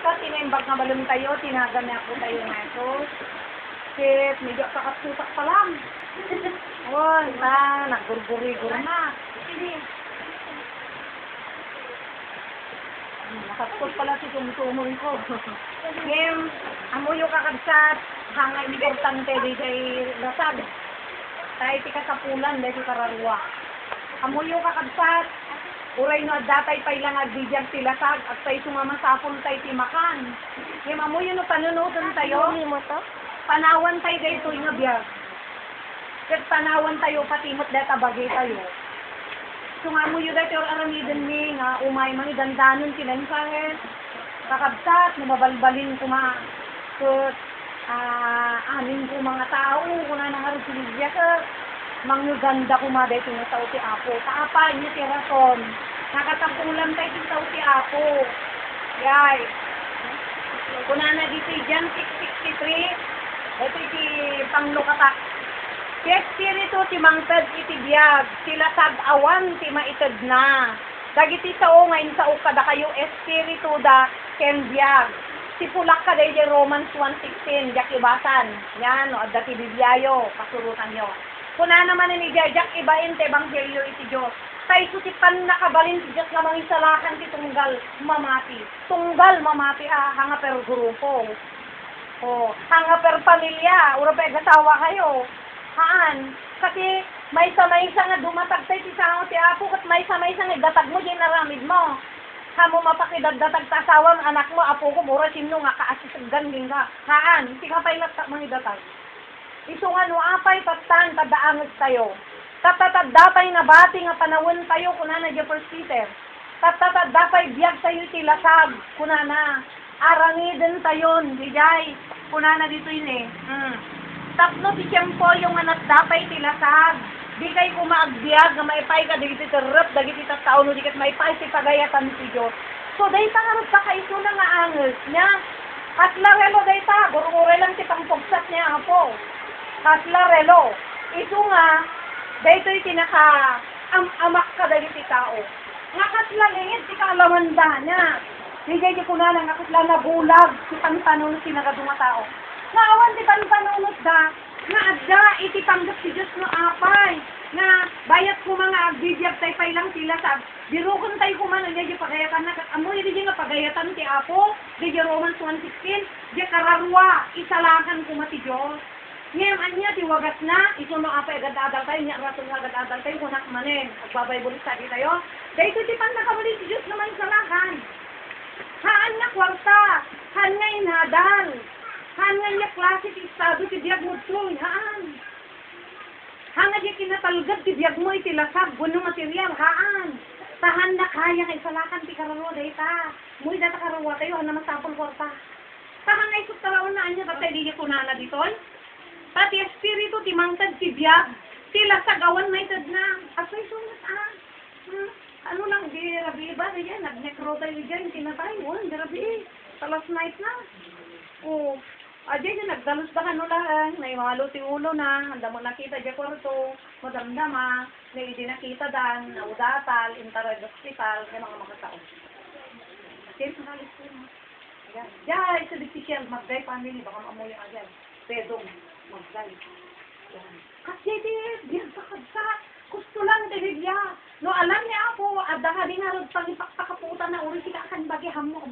ka, tinimbag na balon tayo, tinagan na ako tayo na ito. Shit, medyo kakatusak pa lang. Oh, naggurgurigur na. Sige. Nakatkot pala si tumutumon ko. Game, amo yung kakabsat, hangay importante di kay lasag. Tayo ti kasapulan, dahil kararwa. Amo yung kakabsat, uray no datay pa ilang agbidyan ti lasag, at tayo sumamasapol tayo ti makan. Game, amo yun no panunudan tayo. Hindi mo to? Panawan tayo dahil ito yung biyag. Kahit panawan tayo, patimot dahil tabagay tayo. So nga mo yun dahil aramidin mi nga umay mga dandanon silang kahit kakabsat, mababalbalin ko ma so, amin ko mga tao kung na nangarusilidya ka mangyuganda ko ma dahil na tao ti Apo. Kaapa niyo ti rason. Nakatapulan tayo ti tao ti Apo. Yay. Kung na dito dyan 663 ito ti panglukatak. Si Espiritu ti mangtad iti biyag, sila tag-awan ti maitad na. Dagiti sao ngayon sao kada kayo Espiritu da ken biyag. Si pulak ka dahi Romans 1:16, jak ibasan. Yan, o adda ti Bibliayo, kasurutan nyo. Kuna naman ni jak ibain ti Ebanghelyo iti Diyos. Kay kutipan nakabalin ti Diyos na mangisalakan ti tunggal mamati. Tunggal mamati hanga per grupo. O, hanga per pamilya, ura pa gasawa kayo. Haan, kasi may sa nga dumatag tayo ti sao ti Apo, kat may sa nga datag mo, di naramid mo. Hamo mapakidagdatag ta asawang anak mo, Apo ko, mura sino nga kaasisagdan din ka. Haan, di ka pa'y latak mga datag. Iso nga no, apay patan, tadaangot tayo. Tatatadapay na bati nga panawin tayo, kunana di First Peter. Tatatadapay biyag tayo ti lasag, kunana. Arangidin tayo, di jay, kunana dito yun Tapno si Tiyempo yung anak dapay tilasag. Di kay kumaagbiag na maipay ka, dagiti terrep, dagiti tattao, no di kat maipay si pagayatan si Diyos. So, dahi tangarot ka kaiso na nga angles niya. Kaslarelo dahi ta, gurure lang si pangpugsat niya Apo. Kaslarelo. Iso nga, dahi to'y tinaka amak ka dagiti tao. Nga kaslalingit, di ka alamanda niya. Di kay di kunana nga kasla nabulag si pantanon si nagadunga tao. Naawan di panunot da, nga adda iti panggap si Diyos no apay, nga bayat ko mga agbibiyag tayo pa ilang sila sa birukon tayo kumano niya di pagayatan na, amoy di nga pagayatan ti Apo, di Romans 1:16, di kararwa, isalakan ko mati Diyos. Ngayon, anya, di wagas na, iso no apay agad-adal tayo, niya rason nga agad-adal tayo, kunak manin, magbabaybulis tayo tayo, dahil ito di pan nakabalik si Diyos naman isalakan. Haan nga kwarta, haan nga inadal, hanga niya klase ti estado ti biyag mo tloy, haan. Hanga niya kinatalgad ti biyag mo iti lasag, guno material, haan. Tahan na kaya kay salakan ti karawa dahi ta. Muy data karawa tayo, hana masapol korta. Tahan na isot talaon na anya, tatay di niya kunana ditoy. Pati espiritu ti mangtad ti biyag, ti lasag awan may tad na. Asoy sunat ano lang, di rabi ba, di yan, nag-necro tayo dyan, tinatay, di rabi, sa last night na. Oh, ajay na nagdalos da kano lang, may mga luti ulo na, handa mo nakita dyan kwarto, madamdama, na hindi nakita dan, naudatal, intarad hospital, kaya mga taon. Kaya sa halis ko na. Ayan. Diyan, sa decision, magday family, baka mamuyo ka dyan. Pedong, magday. Ayan. Kasi diyan sa kadsa, gusto lang diligya. No, alam niya ako, adda ka din harod pang ipakpakaputan na uri sila kan bagiham mo.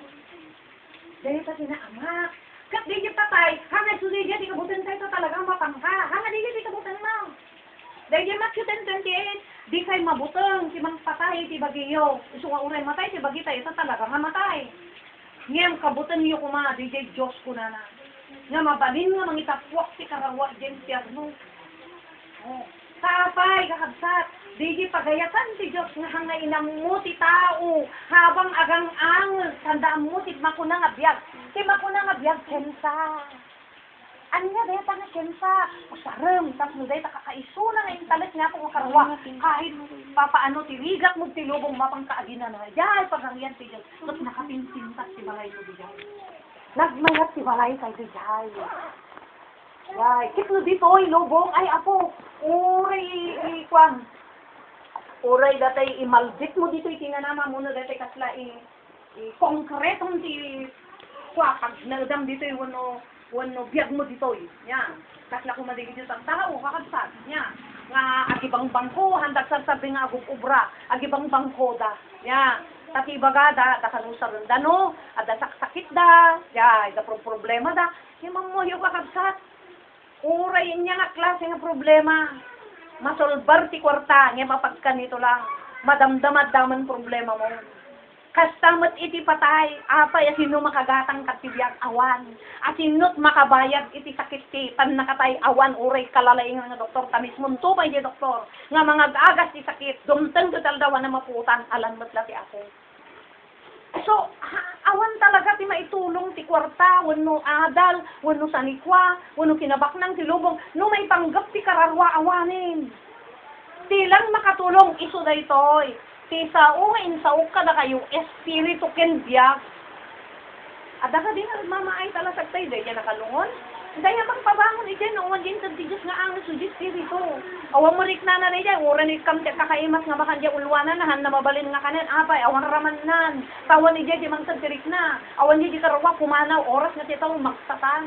Dahil kasi na amak. Kat di niya patay, hangad suligya, di kabutan tayo talagang mapangka. Hangad di kabutan mo. Dahil niya Matthew 10:28, di kayo mabutang, si mang patay, ti bagiyo. Gusto nga uray matay, ti bagi tayo, ito talaga nga matay. Ngayon, kabutan niyo kuma, di jay Diyos ko na na. Nga mabalin nga, mangitapwak si karawa, James Pierno. Oh. Kapay, kakabsat, di jay pagayatan si Diyos nga hangay inamuti tao, habang agang-ang, tandaan mo, ti makuna nga biyag. Ti makuna nga biyag, kensa. Anya, dahil ta nga kensa. Usarem, tas mo dahil ta kakaisuna nga yung talit nga kung karwa. Kahit papaano, tirigat mo, tilubong mapang kaagina na. Diyay, pagangyan si Diyos. Tapos nakapinsintak si balay mo, di jay. Nagmayat si balay kay di jay. Yay, kitno dito, lubong, ay apo, uray, kwan. Uray, datay, imaldit mo dito, itinanama muna, datay kasla, konkretong ti kwa, pag nagdam dito yung wano biyag mo dito yan. Kasla ko madigid yung tao, kakabsat, yan. Nga, agibang bangko, handag sabi nga agub ubra, agibang bangko da, yan. Tati bagada, da kanusar ng dano, ada sakit da, ya, da problema da, yung mamuyo kakabsat. Uray niya nga klase nga problema. Masolbar ti kwarta, nga mapagkanito lang. Madamdamad daman problema mo. Kastamot iti patay, apay asino makagatang katibiyag awan. Asinot makabayag iti sakit ti pan nakatay awan uray kalalaing nga doktor tamis munto pa iti doktor. Nga mga agas ti sakit, dumteng total dawan na maputan, alam mo't lati ako. So, awan talaga ti maitulong ti kwarta, wano adal, wano sanikwa, wano kinabaknang ti lubong, no may panggap ti kararwa awanin. Ti lang makatulong iso da itoy. Ti sao nga insao ka na kayo, espiritu ken biyak. Ada ka din ang mamaay talasag tayo, dahil yan nakalungon. Dahil bang pabangon iti, noon din sa Diyos nga ang suji espiritu. Awan mo rik na na dahil, uran ikam te kakaimas nga makan diya ulwanan, nahan na mabalin nga kanin, apay, awan raman nan. Tawan ni diya di mang sagdirik na. Awan diya di karawa, pumanaw, oras nga titaw, magsatan.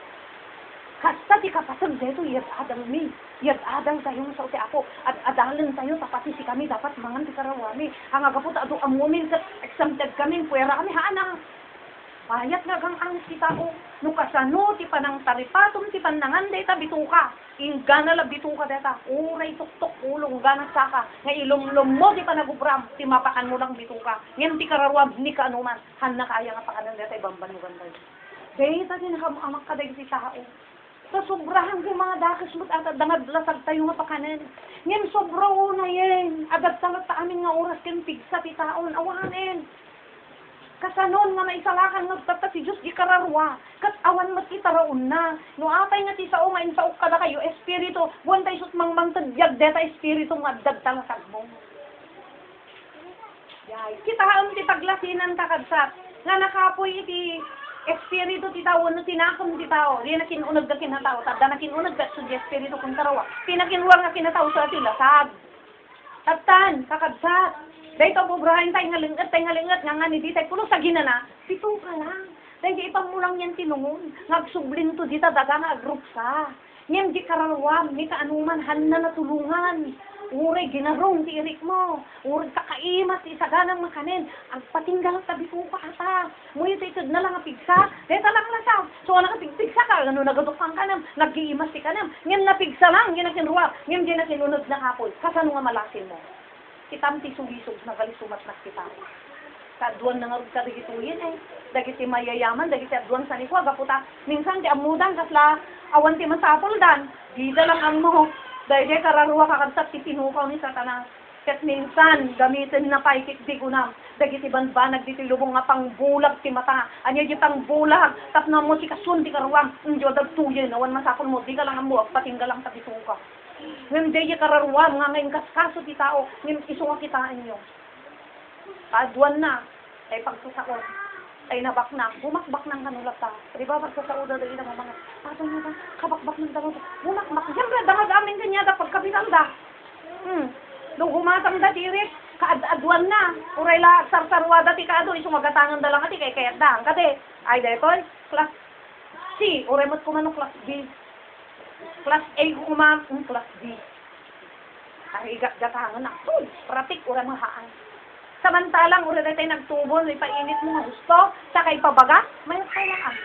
Kasta di kapatag dito, yat adang mi. Yat adang tayo sa uti ako. At adalan tayo, tapati si kami, dapat mangan ti karawami. Ang agapot, ado amunin sa exempted kami, puwera kami, haana. Payat nga gang ang kita ko. Nukasano, ti panang taripatom, ti panangan, deta bituka. Ingana la bituka deta. Uray tuktok, ulong, ganang saka. Nga ilumlum mo, ti panagubram, ti mapakan mo lang bituka. Ngayon ti karawab, ni kaanuman. Han na kaya nga pakanan deta, ibambanugan tayo. Deta, tinakamak ka dahil si tao. Sa sobrahan ko mga dakas mo't at dangad lasag tayo mapakanan. Ngayon sobra na yan. Agad sangat ta amin nga oras ken pigsa ti taon. Awanin. Kasanon nga maisalakan nga tata si Diyos di kararwa. Kat awan mat itaraon na. No atay nga ti sao nga insaok kada kayo. Espiritu. Buwan tayo sut mangmang tadyag deta espiritu nga dagdang sagbong. Yay. Kitaon ti paglasinan kakadsat. Nga nakapoy iti espiritu ti tao, no tinakam ti tao, di na kinunag na kinatao, tada na kinunag na so di espiritu kung tarawa, pinakinwar na kinatao sa atin, lasag. Tatan, kakabsat. Dahil ito pobrahin tayo ngalingat, nga ni di tayo, kulo sa ginana, pito ka lang. Dahil ipang mo lang yan tinungon, ngagsublin to di ta daga nga group sa. Ngayon di karawam, ni kaanuman, han na natulungan. Uray, ginarong ti irik mo. Uray, kakaimas, isaganang makanin. Ang patinggal tabi ko pa ata. Nguyo tayo na lang ang pigsa. Deta lang lasaw. So, nakapigsa ka. Ano, nagadukang ka nam. Nag-iimas ti ka nam. Ngayon napigsa lang, ginakinruwa. Ngayon ginakinunod na kapoy. Kasano nga malasin mo? Kitam ti sugisog na galisumat na kita. Kaduan na nga rin ka digituyin eh. Dagiti mayayaman, dagiti aduan sa nikwa. Gaputa, minsan ti amudan, kasla awan ti masapuldan. Gida lang ang mo. Dahil kararwa kakabsat ti pinukaw ni Satanas. Kat minsan, gamitin na paikik di gunam. Dagiti banbanag di ti lubong nga pangbulag ti mata. Anya di pangbulag. Tapna mo si kasun ti karawam. Ndiyo dagtuyin. Awan masapul mo. Di ka lang ang mo. Patingga lang sa bituka. Ngayon di kararwam. Nga ngayon kaskaso ti tao. Ngayon iso nga kitaan nyo. Kaduan na. Ay pagsusakot. Ay nabak na. Bumakbak ng kanulat ta. Diba pagsusauda dahil na mga. Pato nyo ba? Kabakbak ng dalawa. Bumakbak. Siyempre, dangag amin kanya da pagkapitan da. Nung humatang da tirik, kaad-adwan na. Uray la, sarsarwada ti kaado, iso magatangan da lang ati, kay kayat da. Kade, ay detoy, class C, uray mat kumano class B. Class A kumano, class B. Ay gatangan na. Uy, pratik, uray mahaan. Samantalang, uray tayo nagtubon, may painit mo nga gusto, saka ipabaga, may kayaan.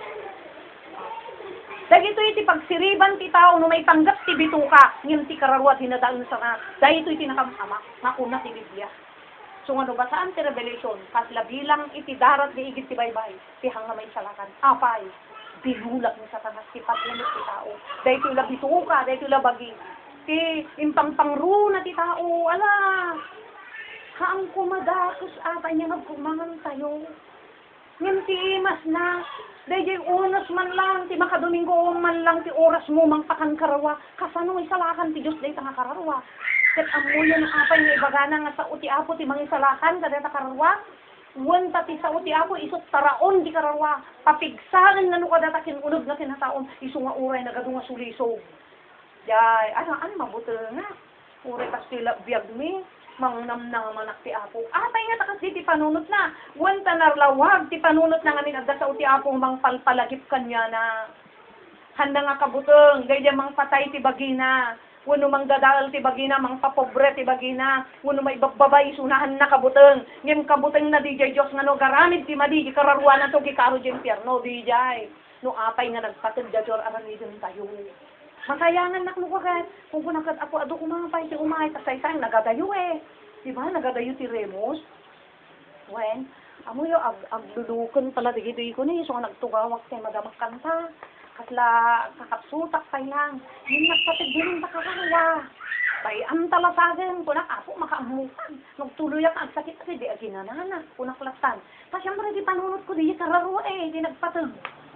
Dahil ito pagsiriban ti tao, no may tanggap ti bituka, ngayon ti kararwa, dinadaan sa nga. Dahil ito nakamama, makuna ti Biblia. So nga ba saan ti Revelation? Kasla bilang iti darat ni igit ti baybay, ti hanga may salakan. Apay, binulak ni Satanas, ti patlinit ti tao. Dahil ito bituka, dahil ito bagi. Ti impang-pangru na ti tao, ala. Haang kumadakos ata niya nagkumangan tayo. Ngayon ti imas na. Dahil unos man lang, ti makadomingo man lang, ti oras mo mang karawa. Kasano isalakan ti Diyos dahil nga karawa. Kat amuyo ng apay nga ibagana nga sa uti apo ti mangisalakan kada ta karawa. Wan ti sa uti apo isot taraon di karawa. Papigsahan nga no kada ta kinunod nga kinataon. Iso nga uray na gadunga sulisog. Jay, ano mabuto nga. Uray pastila biyag mi. mangnam na nga manak ti Apo. Atay nga takas di ti panunot na. Wan tanarlawag ti panunot na nga nilagda sa uti Apo mang palpalagip kanya na. Handa nga kabutong, gaya mang patay ti bagina. Wano mang dadal ti bagina, mang papobre ti bagina. Wano may babay sunahan na kabutong. Ngem kabutong na di jay Diyos nga no garamid ti madi, kararuan na to kikaro di impyerno di jay. No apay nga nagpatid jajor aranidin tayo. Masayangan nak mo kagad. Kung kunakat ako ado kumapay ti umay, tasay-sayang nagadayo eh. Diba? Nagadayo ti Remus. Wen, amo yo aglulukon pala digi ko ni so nagtugawak tay magamak kanta. Kasla kakapsutak pay lang. Yung nagpatid din takakawa. Bay am talasagan kunak ako makaamukan. Nagtuluyak ang sakit kasi di aginanana kunaklatan. Ta syempre di panunot ko di kararo eh di nagpatid.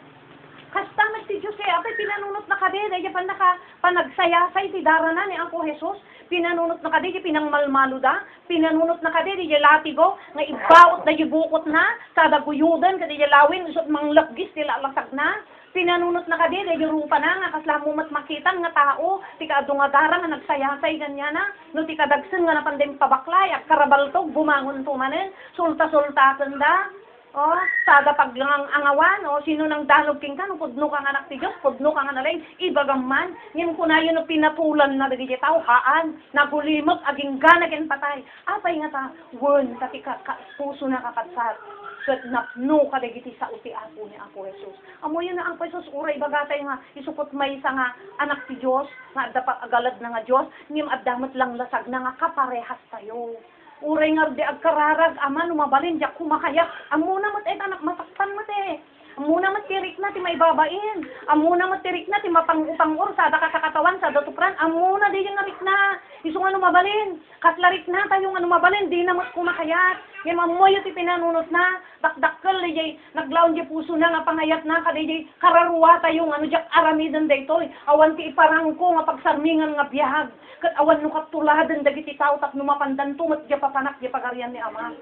Kasta ti Diyos eh, apay pinanunot na kadi, dahil panagsayasay ti darana ni Angko Jesus, pinanunot na kadi, pinangmalmalo da, pinanunot na kadi, di latigo, nga ibaot na ibukot na, kada guyudan, kadi lawin, usot manglagis, tila lasag na, pinanunot na kadi, dahil rupa na, nga kaslamumat makitan, nga tao, ti kaadungadara, nga nagsayasay ganyan na, no ti kadagsan nga napandim pabaklay, at karabaltog, bumangon tumanin, sulta-sultasan da, oh, sada paglang angawan, oh, sino nang dalog king ka, no, pudno kang anak ti Diyos, pudno kang analay, ibagaman, ngayon ko na yun, no, pinatulan na dagi tao, haan, nagulimot, aging ganakin patay, apay nga ta, wun, tati puso na kakatsat, so, napno kadagiti sa uti ako ni Angko Jesus. Amo yun na Angko Jesus, uray bagatay nga, isupot may isa nga anak ti Diyos, nga dapat agalad na nga Diyos, ngim adamot lang lasag na nga kaparehas tayo. Uray nga di agkararag, ama, numabalin, diyak kumakayak. Amuna mat anak masaktan mat eh. Amuna mat tirik na, ti may babain. Amuna mat tirik na, ti mapang-upang-ur, sada katakatawan, sada tupran. Amuna di yung narik na. Iso nga numabalin. Katlarik na tayo nga numabalin, di na mat kumakayat. Yan mamoyo ti pinanunot na. Dakdakkel, di naglaon di puso na, nga pangayat na, kada di kararuwa tayo, nga no diyak aramidan daytoy. Awan ti iparangko, nga pagsarmingan nga biyahag. Kat awan no katuladan dagiti tao tak numapandan tumat di papanak di pagarian ni Ama.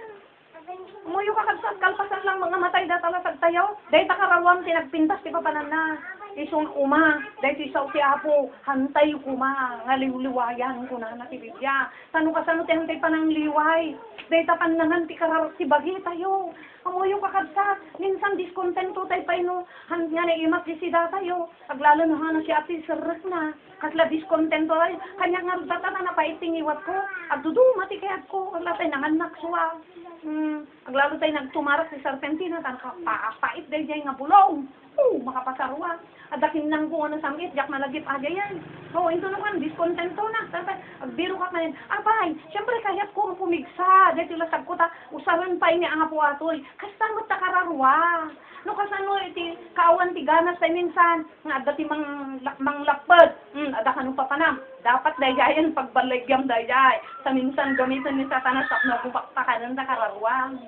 Muyo kakabsat kalpasan lang mga matay datala tayo. Dahil takarawam tinagpintas ti papanan na. Isong uma, dahil isaw ti Apo, hantay kuma, nga liwayan ko na ti Biblia. Tano ka sano ti hantay pa ng liway. Dahil tapanangan ti karar ti bagi tayo. Amuyo kakabsat, minsan diskontento tayo pa ino, nga na imas di sida tayo. Aglalo na hana si ati serres na, kasla diskontento tayo. Kanya nga data na napaiting iwat ko, agduduma ti kayat ko, agla tayo nanganak suwa. Aglalo tayo nagtumarak si Sarpentina, tan kapait dahil nga bulong. Makapasarwa. Adakin nang kung ano samit, jak malagip aga yan. Oo, ito naman, diskontento na. Tapos, agbiro ka na yan. Abay, syempre kahit ko pumigsa. Dahil tila sagkota, usaran pa ini ang apo atoy. Kasamot ta kararwa. No, kasano, iti, kaawan ti ganas tayo minsan. Nga, adati mang lakbad. Ada ka nung papanam. Dapat dayayan, pagbalagyam dayay. Sa minsan, gamitan ni Satanas, tapno kupakpakanan ta kararwa.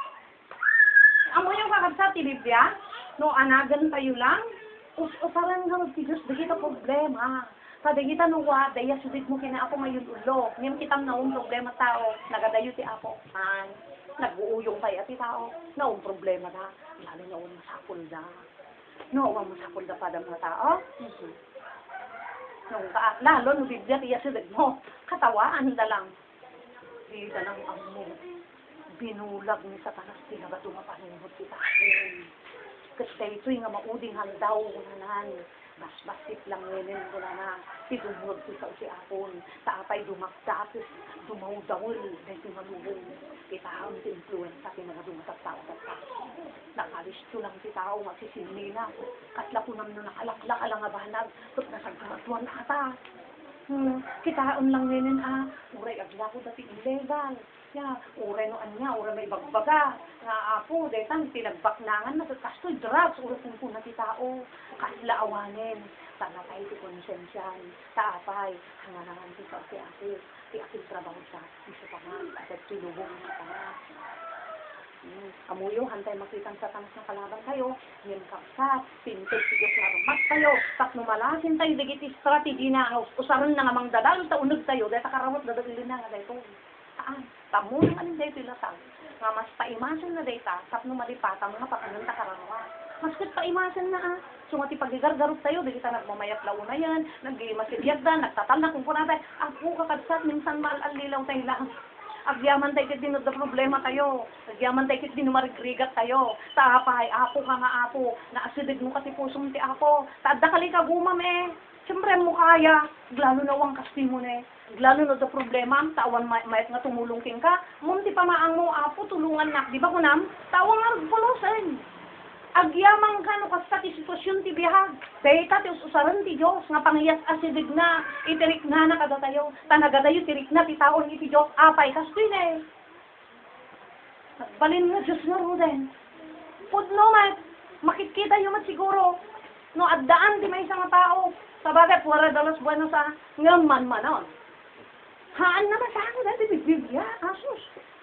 Amo yung kakabsa, Biblia. No, anagan tayo lang. Usaran nga ti Diyos, dagita problema. Sa dagita nuwa, daya sulit mo kina ako ngayon ulo. Ngayon kitang naong problema tao, nagadayo ti Apo. Nag-uuyong tayo ti tao. Naong problema na. Lalo naong masapol na. Naong masapol na pa mga tao. Naong lalo no Biblia tiya sulit mo. Katawaan na lang. Di na lang ang mo. Binulag ni Satanas tinabato mapanunod ti tao. Kasi ito'y nga mauding handaw kunanan. Bas-basit lang ninin ko na tidumod ko sa si Apon. Sa apay dumakdatis, dumaw-dawul, dahil tumalubong. Itahang ti influenza, pinagadumat at tao at tao. Nakalisto lang si tao, magsisinina. Katla ko naman nakalaklak alang abanag, tot nasagkaratuan na ata. Kitaon lang ninin uray agla ko dati illegal. Uray no anya, uray may bagbaga. Nga Apo, detan, pinagbaknangan na kastoy drugs, uray kung na ti tao. Kasla awanin, sana tayo ti konsensyan, taapay, hanganangan ti sa ti Apo, ti aking trabaho sa iso pa nga, at tulubong sa nga. Amuyo, hantay makitang sa tanas na kalaban kayo, ngayon kapsat, pintig si Diyos na rumat kayo, tak numalasin tayo, digiti strategy na, usaran na nga mang dadalo, taunod tayo, dahil takarawat dadalilin na nga dahil ito. Tamo naman dahil tila tayo. nga mas paimasan na data, tapno malipata mga papunta karanwa. Mas kat paimasan na So nga ti pagigargarot tayo, di kita nagmamayat launa yan, nagmasibiyagdan, nagtatal na kung kunatay, ako kakadsat, minsan maalalilaw tayo lang. Agyaman tayo kit dinod na problema tayo. Agyaman tayo kit dinumarigrigat tayo. Sa apay, apo ka nga apo. Naasidig mo kasi pusong ti apo. Taadda kali ka gumam Siyempre mo kaya. Glalo na wang kasti mo Glalo na da problema. Tawan mayat nga tumulong king ka. Munti pa maang mo apo, tulungan nak. Di ba kunam? Tawang nga pulusan. Agyamang ka no kasta ti sitwasyon ti bihag. Dahita ti usaran ti Diyos nga pangyas asidig na. Itirik na kada tayo. Tanagadayo tirik na ti taon iti Diyos. Apay kastoy Nagbalin nga Diyos nga ruden. Pudno makikita yung siguro. No addaan ti may isang tao. Sabagay, puwara dalas bueno sa ngaman manon. Haan naman sa ako dati bigbibya. Asus.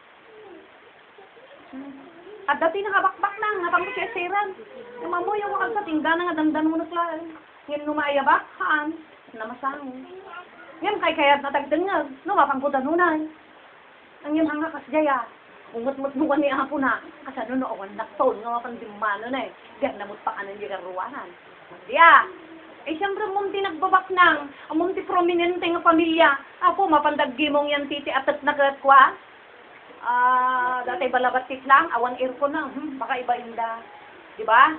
At dati nakabakbak na, nga pang kusesiran. Mamoy yung wakal sa tingga nga dandan mo na sila. Ngayon lumayabak, haan, namasango. Ngayon kaya natagdangag, no, mapang kudanunan. Ang yung hanga kasjaya, ungot-mut mo ni apo na, kasano no, awan nakton, nga mapang dimano na Diyan namut pa ka ng ruwanan. Diya, siyempre munti nagbabak nang, munti prominente nga pamilya. Apo, mapandagimong yan titi atat na kwa. Dati balabatit lang, awan aircon na, baka iba-inda. Diba?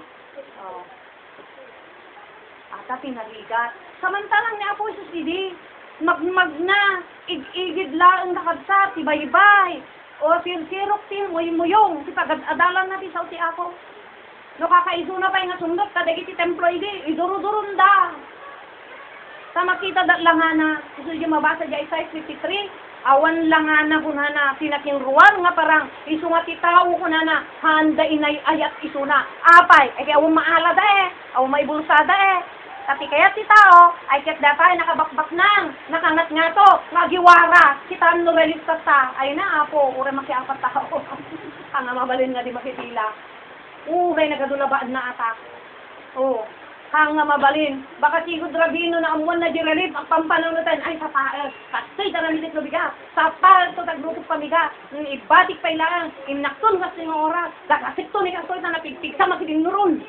Ata pinaligat. Samantalang ni Apo Jesus Didi, magmag na, igid lang nakadsa, tibay-bay. O sirok tin, muyong, adalan natin sa uti Apo. No kakaiso na pa yung sundot, kadagi ti templo idi, idurudurun da. Sa makita lang na, gusto yung mabasa dyan Isaiah 53, awan lang na kunana sinaking ruwan nga parang isu nga ti tao kunana handa inay ayat isuna apay ay kaya awang maala da awang maibulsada tapi kaya ti tao ay ket datay nakabakbak nang nakangat nga to magiwara kita no relista ta ay na apo ure makiapat tao ang mabalin nga di makitila uray nagadulabaan na ata hang nga mabalin. Baka sigod rabino na amuan na direlip ang pampanunutan ay sa paal. Kasi daramitit no biga. Sa paal to taglukot pamiga. Ibatik pa ilang. Inakton kasi nga oras. Dakasikto ni kasoy na napigpig sa makidinuron.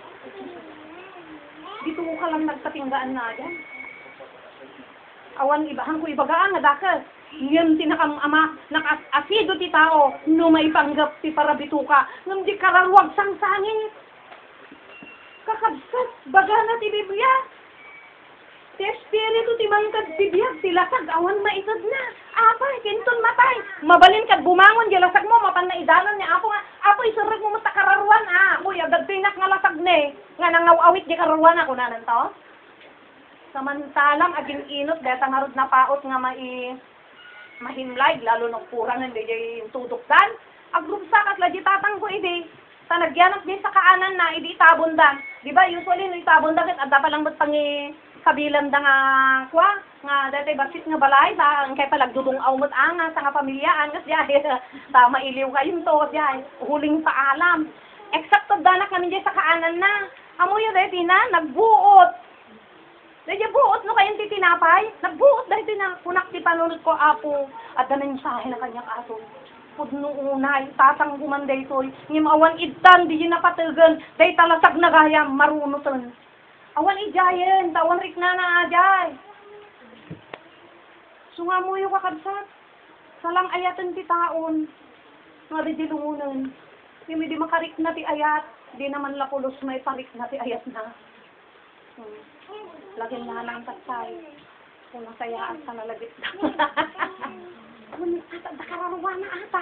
Dito ka lang nagpatinggaan na dyan. Awan ibahan ko ibagaan nga dakas. Ngayon tinakam ama nakasido ti tao no may panggap ti parabituka. Ngam di kararwag sang sangit. Kakabsat, baga na ti Biblia. Ti Espiritu ti mangkad bibiyag, ti lasag, awan maitad na. Apay, kinton matay. Mabalin kad bumangon, di lasag mo, mapan na idalan niya. Apo nga, apo isarag mo matakararuan, Uy, agad pinak nga lasag ne. Nga nangawawit di kararuan ako na nanto. Samantalang, aging inot, deta nga rod na paot nga mahimlay, lalo ng kurang, hindi yung tudukdan. Agrupsakat, lagi tatang ko, sa nagyanap din sa kaanan na, idi itabundan. Di ba, usually, no itabundan, at ada pa lang ba't pangi kabilan da nga dati basit nga balay, ang kaya palagdudong awmot nga, sa nga pamilyaan, nga siya, sa mailiw kayong to, siya, huling paalam. Eksakto danak namin dyan sa kaanan na, amoy dati na, nagbuot. Dahil buot, no kayong titinapay, nagbuot dahil na, kunak ti panunod ko, apo, at da mensahe na kanyang aso. Pudno unay, tatang gumanday to'y, ngim awan idan, di yun napatagan, day talasag na gaya, marunutan. Awan ijayan, tawan rik na ajay. Sunga mo yung kakabsat, salang ayatan ti taon, nga di dilungunan. Hindi makarik na ti ayat, di naman lapulos may parik na ti ayat na. Lagyan na lang tatsay, kung nasayaan sa nalagit na. Ata, nakararuwa na ata.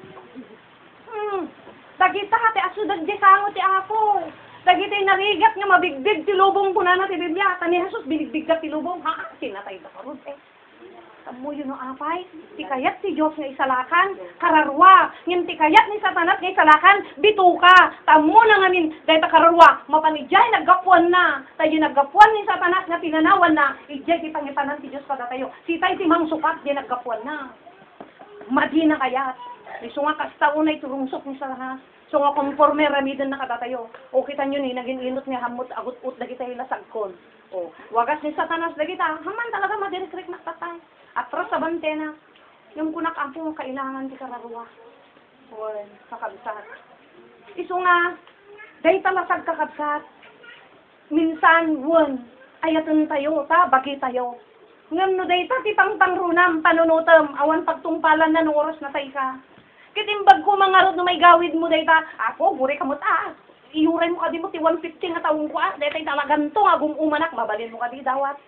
Dagita ka, ti asudag di sango ti Apo. Dagita narigat nga mabigdig ti lubong ko na ti Biblia. Tani Jesus, binigdig ka ti lubong. Sinatay na karun Tamo yun no apay. Ti kayat ti Diyos nga isalakan, kararwa. Ngin ti kayat ni Satanas nga isalakan, bituka. Tamo na ngamin, dahil ta kararwa, mapanijay, naggapuan na. Tayo naggapuan ni Satanas nga pinanawan na. Ijay ti pangipanan ti Diyos pada tayo. Sitay ti mang sukat, di naggapuan na. Madi na kayat. So nga kasta unay turungsok ni Satanas. So nga konforme ramidan na katatayo. O kita nyo ni, naging inot nga hamot agut-ut na kita hilasagkon. O, wagas ni Satanas na kita, haman talaga madirikrik na tatay. At tras sa bantena, yung kunak apo kailangan ti kararuwa. Wan, kakabsat. Iso nga, day talasag kakabsat. Minsan, wan, ayatan tayo, ta, bagi tayo. Ngam no day ta, tipang pangrunam, panunutam, awan pagtungpalan na nung oras na tayo ka. Kitimbag ko mga rod no may gawid mo day ta, ako, guri ka mo ta. Iuray mo ka di mo, ti 150 nga taong ko day tayo talagang to, nga gumumanak, mabalin mo ka di dawat.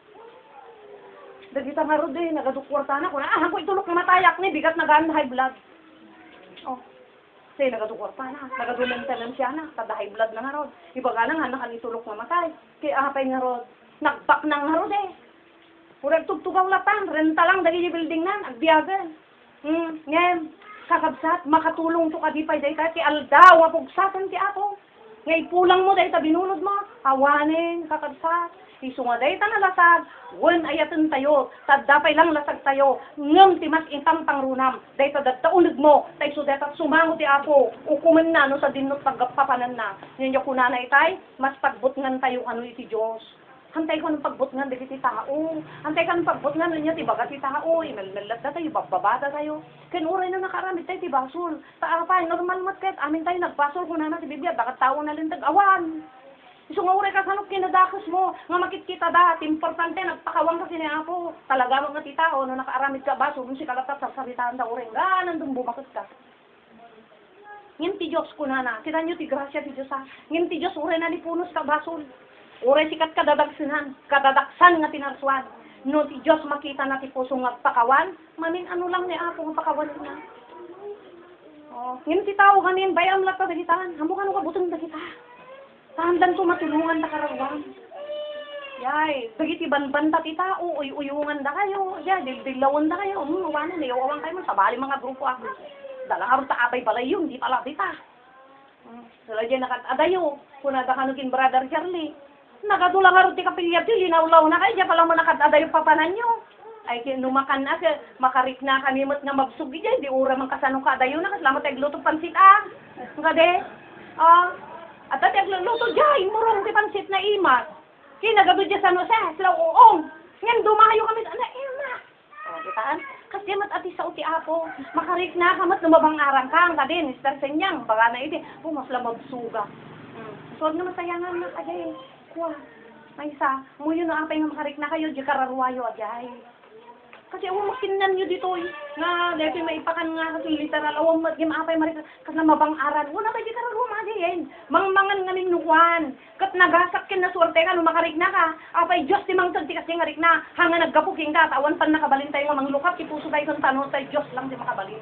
Dagita nga rod eh, nagadukwarta na ko na, ako itulok na matayak ni, bigat na gaan high blood. Oh, say nagadukwarta na, nagadulentalan siya na, tada high blood na nga rod. Iba nga nga, nakanitulok na matay. Kaya apay nga rod, nagbak na nga rod eh. Urag tugtugaw latan, renta lang, dagi building na, agbiyagan. Ngayon, kakabsat, makatulong to kadipay day ta, ti aldaw, wapugsatan ti ako. Ngay pulang mo day ta, binunod mo, awanin, kakabsat. Iso nga day ta nalasag, wen ayatan tayo, tadapay lang lasag tayo, ngam ti mas intang pangrunam, day ta dadtaunag mo, tay so day ta sumango ti ako, ukuman na no sa dinot pagpapanan na. Ninyo kunanay tay, mas pagbutngan tayo ano iti Diyos. Hantay ko ng pagbutngan di ti tao. Hantay ka ng pagbutngan niya ti baga ti tao. Imelmelat na tayo, bababata tayo. Kinuray na nakaramit tayo ti basol. Sa apay, normal mat kahit amin tayo nagbasol ko na si Biblia, bakit tao na lintag awan. Iso nga uray ka sanok kinadakos mo, nga makikita da, importante, nagpakawang kasi ni Apo. Talaga mga ti tao, no nakaaramid ka basol, kung si kalatat sa sabitaan da uray, ganan dun bumakot ka. Ngin ti Diyos ko na na, kita nyo ti grasya ti Diyos ha. Ngin ti Diyos uray na ni punos ka basol. Uray sikat kadadagsan nga tinarsuan. No ti Diyos makita na ti puso nga pakawan, mamin ano lang ni Apo nga pakawan na. Oh, ngin ti tao ganin, bayam lang ta dagitan, hamo ka no kabutong dagita. Tahandan ko matulungan na karawang. Yay, dagiti banbanta ti tao, uyungan da kayo. Ya, dildilawan da kayo. Awanan, iawawang kayo sa bali mga grupo ako. Dalang aron ta abay balay yun, di pala dita. Sala dyan nakatadayo, kunada kanukin brother Charlie. Nagatulang aron ti kapilya ti, linawlaw na kayo, dyan pala mo nakatadayo papanan nyo. Ay, numakan na, makarik na kanimot nga mabsugi dyan, di ura mang kasanong kadayo na, kasalamat ay glutong pansit Nga de, at ati agluto dyan, murong ti pansit na imat. Kinagado dyan sa Jose, sila uong. Ngayon dumayo kami sa ima. Kitaan? Kasi mat ati sa uti Apo, makarik na kamat lumabang arang kang kadin, Mr. Senyang, baga na iti, mas lamag suga. So, na masayangan na kajay, kuha. May isa, muyo na apay nga makarik na kayo, di kararuayo ajay. Kasi awang makinan nyo dito nga dito may ipakan nga kasi literal awang apay marik kasi na mabang aran. Wala kayo di kararuam ajay mangmangan nga ninukuan. Kat nagasak kin na suwerte ka, makarik na ka. Apay Diyos ti mangtag ti kasi ngarik na. Hanga naggapuking ka, tawan pan nakabalin tayo nga manglukat, ipuso tayo kung tanong tayo, Diyos lang di makabalin.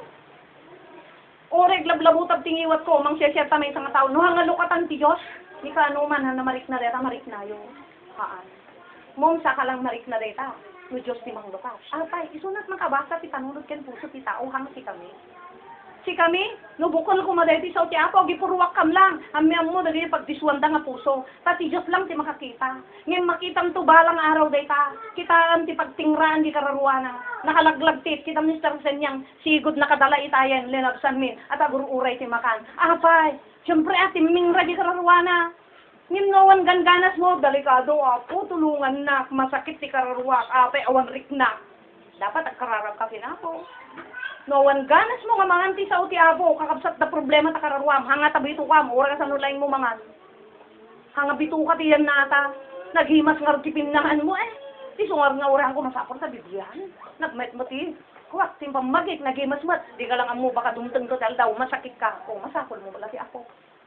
Oreg lablabutab tingiwat ko, mang siya tamay sa nga tao. No hanga lukatan ti Diyos, di ka anuman na marik na deta, marik na yung haan. Mong sa ka lang marik na deta. No Diyos ti manglukat. Apay, isunat makabasa ti panunod ken puso ti tao hang si kami. Si kami, no bukol ko madeti sa uti Apo, gipuruwak kam lang. Amyam mo dagay pagdiswanda nga puso. Pati Diyos lang ti makakita. Ngayon makitang tubalang araw dayta. Kitaan ti pagtingraan di kararuana. Nakalaglag tit kita Mr. Senyang sigod nakadala itayan lenagsan min at agururay ti makan. Apay, syempre ati mingra di kararuana. Ngimnawan ganganas mo, delikado Apo, tulungan na, masakit ti kararuak, apay awan rik na. Dapat agkararap ka Apo. Nawan ganas mo nga manganti sa uti Apo, kakabsat na problema ta kararuam, hanga tabito ka, ura ka sa nulaing mo mangan. Hanga bito ka tiyan na ata, naghimas nga rutipin naman mo Isungar nga ura ko masapor sa Biblian. Nagmet mo ti, kuwak, simpang magik, naghimas mat, di ka lang amo baka dumteng ko daw, masakit ka, kung masapol mo wala ti Apo.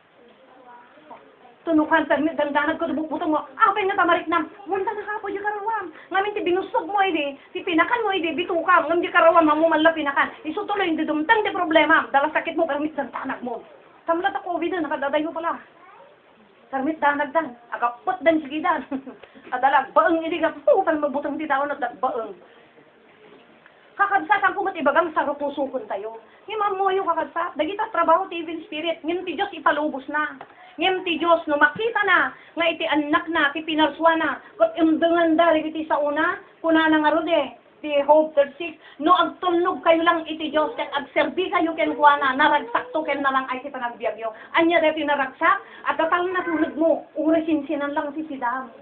Tunukan sa dandanag ko butang mo, apay nga tamarik na, munta na kapo yung karawam. Ngamin ti binusog mo ti pinakan mo bitukam, ngam di karawam, mamuman la pinakan. Isutuloy, hindi dumtang di problema, dala sakit mo, permit dandanag mo. Kamlat ako, COVID na, nakadaday mo pala. Permit danag dan, agapot dan sigidan. Adalag, baeng hindi ka, pang mabutang di tao nagdagbaeng. Kakabsatan ko matibagang sa rupusukon tayo. Ngimam mo yung kakabsat, dagita trabaho ti evil spirit, ngim ti Diyos ipalubos na. Ngem ti Diyos no makita na nga iti anak na ti pinarswa na ket imdengan dari iti sa una kuna na nga rode ti Hope 36 no agtulnog kayo lang iti Diyos ket agserbi kayo ken kuana naragsakto ken na lang ay ti panagbiagyo anya deti naragsak at tatang natulog mo urasinsinan lang si Sidam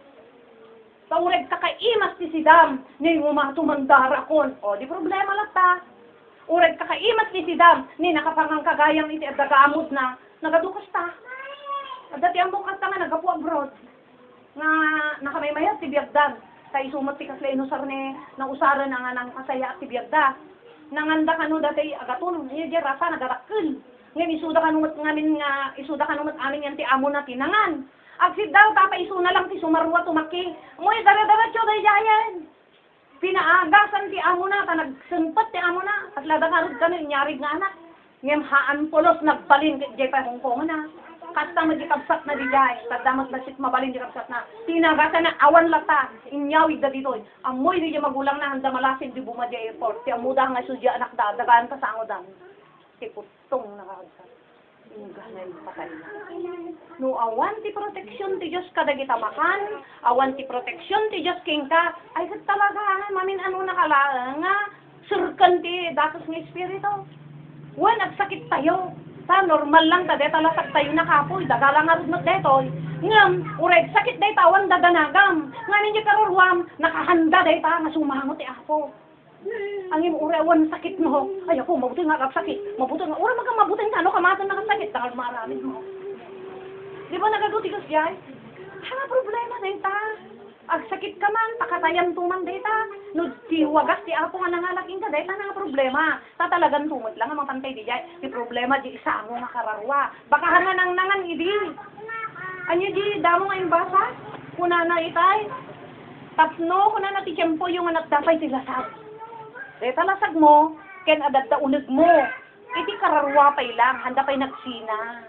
taureg kakaimas ti Sidam ni mo matumandara kon o di problema lang ta Urag kakaimat ni si Dam, ni nakapangang kagayang iti at nagaamot na, nagadukas ta. At dati ang bukas ta nga, nagapu abroad. Nga, nakamaymaya ti Biagdan. Sa isumot ti kasla inusar ni, na usaran nga ng kasaya at ti Biagda. Nanganda ka no dati agatun, niya di rasa nagarakil. Ngayon isuda ka numot ngamin nga, isuda ka numot amin yan ti amo na tinangan. Agsid daw, tapa isu na lang ti sumarwa tumaki. Mo'y dara-daratyo day jayan. Pinaagasan ti amo na, nagsempat ti amo na. At lada karod ka na, inyarig nga anak. Ngayon haan pulos, nagbalin kay pa Hongkong na. Kasta magikabsat na di jay, tadamat na sit mabalin di kabsat na. Tinagasan na awan lata, inyawid na dito. Amoy di magulang na handa malasin di buma di airport. Ti amuda nga sudya anak da, dagaan ka sa angodan. Ti putong nakagsa. Ingganay patay na. No awan ti proteksyon ti Diyos kada kita makan, awan ti proteksyon ti Diyos king ka, ay talaga, mamin ano nakalaan nga, surkan ti datos ng espiritu. Wan, nagsakit tayo. Ta normal lang ta deta lasag tayo na kapoy dagala nga rud detoy ngam ureg sakit deta wan dadanagam nganin di karurwam nakahanda deta nga sumangot ti apo angin ure wan sakit mo ay ako mabuti nga kag sakit mabuti nga ura mabuti nga ano kamatan na sakit tangal maaramin mo di ba nagaguti kas jay ha problema deta ag sakit ka man pakatayan tuman deta no ti wagas ti apo nga nangalaking ka deta nga problema ta talagang tumot lang ang pantay di jay ti problema di isa mo nga kararwa baka nga nang nangan idi anyo di damo nga imbasa kuna na itay tapno kuna na ti tiyempo yung anak dapay ti lasag deta lasag mo ken adad da uneg mo iti kararwa pay lang handa pay nagsina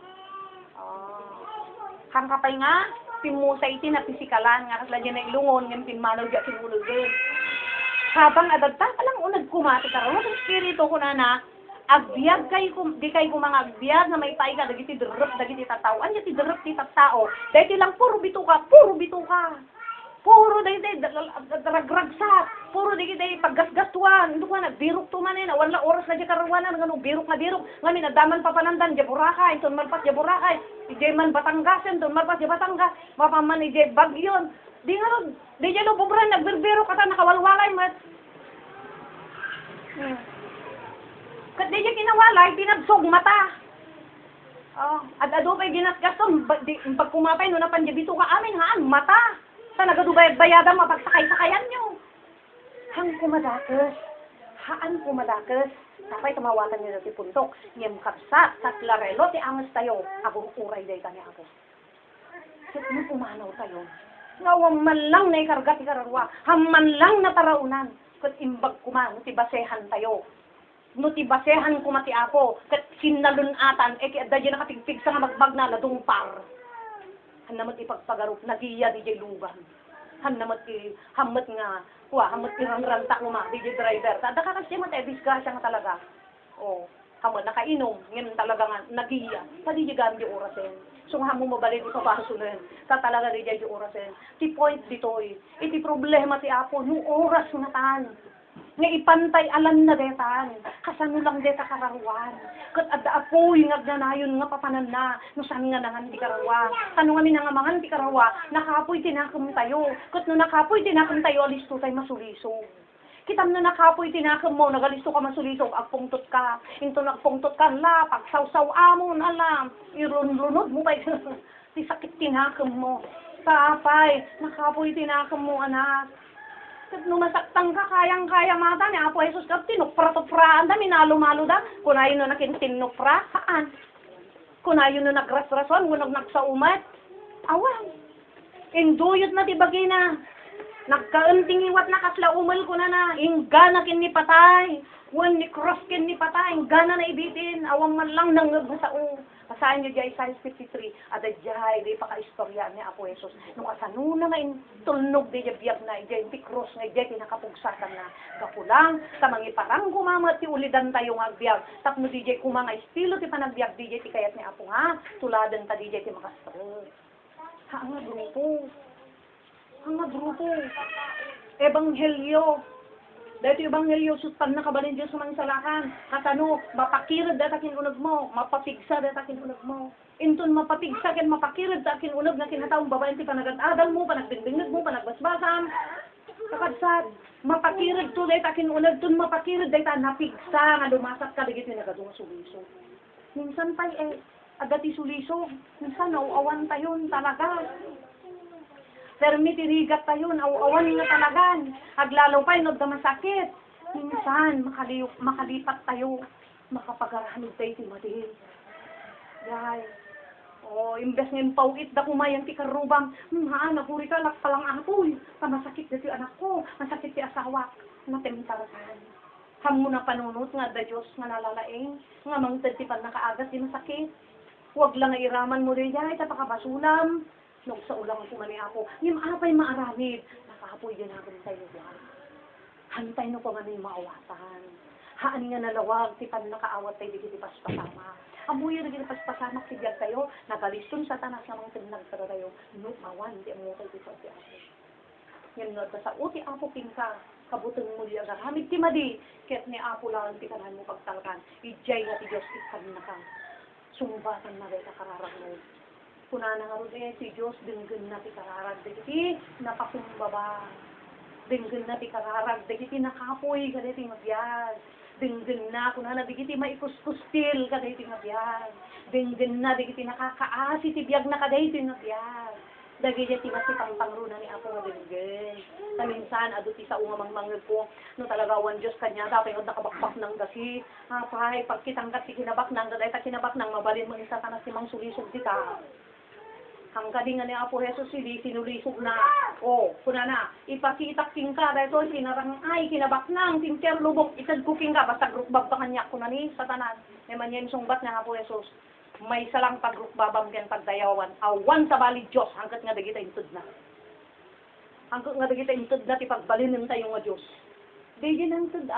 hang kapay nga pimusa iti na pisikalan nga kasla dyan na ilungon ng pinmanaw dyan sinulugin. Habang adagta palang unag kumati karon ang espiritu ko na agbiag kay di kay ko mga agbiag na may paika dagiti derep dagiti tattao anya ti derep ti tattao dahil lang puro bituka puro dahil ragragsak puro dahil paggasgastuan hindi ko nagbirok tumanin wala oras na dyan karawanan nga birok nga minadaman papanandan dyan Boracay ito malpas dyan Boracay ije man Batanggasen ito malpas dyan Batangas mapaman ije Bagyon di nga ron di dyan lububran nagbirbiro kata nakawalwalay mat kat di dyan kinawalay pinagsog mata at ado kay ginasgaston pag kumapay no napan dyan dito ka amin haan mata sa nagadubay-bayadan mapagsakay-sakayan nyo. Hang kumadakas. Tapay tumawatan nyo na ti puntok. Ngem kapsat, tatlarelo, ti angas tayo. Agong uray day tani ako. Sit mo pumanaw tayo. Ngawang man lang na ikarga ti kararwa. Hamman lang na taraunan. Kat imbag kuman, ti basehan tayo. No ti basehan kumati ako. Kat sinalunatan, da dyan nakatigpig sa nga magbag na ladungpar. Hanamat ipagpagarup nagiya DJ lugan. Hanamat hamat nga hamat rangranta kuma DJ driver. Tada ka kasi mo tayo disgrasya nga talaga. Hamat nakainom, ngayon talaga nga nagiya. Sa DJ gamdi orasen. So nga mo mabalin ipapasunan. Sa talaga DJ orasen. Ti point ditoy. Iti problema ti apo no oras nga tan. Nga ipantay alam na detan. Kasano lang deta kararuan. Kat adda apoy nga ganayon nga papanan na. No saan nga nangan ti karawa. Kano nga minangamangan ti karawa. Nakapoy tinakam tayo. Kat no nakapoy tinakam tayo alisto tayo masuliso. Kitam na nakapoy tinakam mo. Nagalisto ka masuliso. Agpungtot ka. Into nagpungtot ka. La. Pagsaw-saw amon. Alam. Irunlunod mo pa. Ti sakit tinakam mo. Tapay. Nakapoy tinakam mo anak. Nung masaktang ka, kayang-kaya mata ni Apo Jesus ka, tinupra-tupraan da, minalo-malo da. Kung ayon na nakintinupra, saan? Kung ayon na nagras-rason, kung nagsaumat, awan. Induyot na tibagi na. Nagkauntingiwat na kasla umal ko na, ingga na kinipatay. Wan ni cross kinipatay, ingga na ibitin. Awang man lang nangbasao. Pasahin niyo dyan, Isaiah 53, at dyan, di pa ka-istorya ni Apo Jesus. Nung kasano na nga tulnog di dyan biyag na, dyan ti cross nga dyan, tinakapugsakan na kapulang, sa mga parang gumamat ti ulidan tayo nga biyag. Tapno di dyan kumanga estilo ti panagbiag di dyan ti kayat ni Apo nga, tuladan ta di dyan ti makastro. Ha, nga grupo. Ebanghelyo. Dahil ito ebanghelyo, pag nakabalin Diyos sa mga salakan, katano, mapakirad dahil akin unag mo, mapapigsa dahil akin unag mo. Inton mapapigsa ken mapakirad sa akin unag na kinataong babae ti panagad-adal mo, panagbingbingag mo, panagbasbasan. Kakadsat, mapakirad to dahil kinunag to, mapakirad dahil napigsa nga lumasat ka dahil tinagadong suliso. Minsan pa agati suliso, minsan nauawan tayo talaga. Permi tirigat tayo, nauawan nga talagan. Aglalaw pa yun, masakit. Minsan, makalipat tayo, makapagarahanod tayo timadil. Yay. Imbes nga yung pauit da kumayan ti karubang, naguri ka, lakpalang ako, masakit na ti anak ko, masakit ti asawa, natemtarasan. Hamo na panunot nga da Diyos nga nalalaing, nga mangtad ti pan nakaagat di masakit. Huwag lang nga iraman mo rin yan, tapakabasulam. Nung sa ulang ko mani ako, yung apay maaramid, nakahapoy din namin tayo yan. Hantay no pa man yung maawatan. Haan nga nalawag, ti pan nakaawat tayo di paspasama. Amoy na gina paspasamak si Diyag tayo, nagaliston sa tanas namang tinag sa tayo, numawan, di ang mukay di sa uti ako. Yan nga, sa uti ako pingka, kabutang mo di aga, hamid ti madi, kaya't ni Apo lang tikanan mo pagtalkan, ijay nga ti Diyos, ikan na ka, sumbatan na rin kararang mo. Kunana nga rin si Diyos, dinggan na ti kararag, di napakumbaba, dinggan na ti kararag, di nakapoy, ganiti magyag. Dinggan na, kung na digiti maikuskustil, kaday tinabiyag. Dinggan na, digiti nakakaasi, tibiyag na kaday tinabiyag. Dagiti masipang pangruna ni Apo nga dinggan. Kaminsan, aduti sa ungamang mangag ko, no talagawan Diyos kanya, tapay od nakabakbak ng gasi. Apay, pagkitang gasi kinabak ng gaday, ta kinabak ng mabalin mo ni Satanas si mang sulisog di ka. Ang kadingan ni Apo Jesus, hindi sinulisog na. Kuna na, ipakitak-king ka, dahil ito, sinarang ay, kinabak nang, timker lubok, itagkuking ka, basta grukbab pa kanya, kuna ni Satanas. Naman yan sungbat ng Apo Jesus, may salang pagrukbabam yan pagdayawan, awan sa bali Diyos, hanggat nga dagita intud na. Hanggat nga dagita intud na, tipagbalinin tayo nga Diyos. Dagin ang intud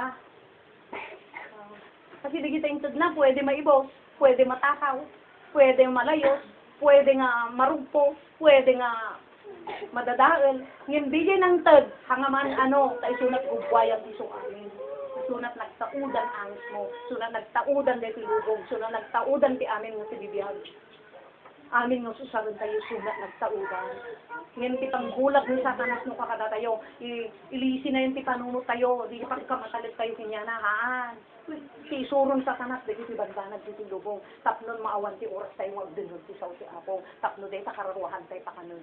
kasi dagita intud na, pwede maibos, pwede matakaw, pwede malayos, pwede nga marugpo, pwede nga madadael. Hindi din ang tag, hangaman tayo sunat gubwayang iso amin. Sunat nagtaudan angis mo, sunat nagtaudan di tilugog, sunat nagtaudan ti amin nga si bibiyag. Amin nga susaron tayo, sunat nagtaudan. Ngayon ti panggulag ni Satanas no kakada tayo, ilisi na yung ti panunot tayo, di pagkamatalit tayo kinyanahaan. Si isurong Satanas, di ti bandanag di ti lubong, tapnon maawan ti oras tayo magdunod ti saw ti Apo, tapno di takararuahan tayo pakanon.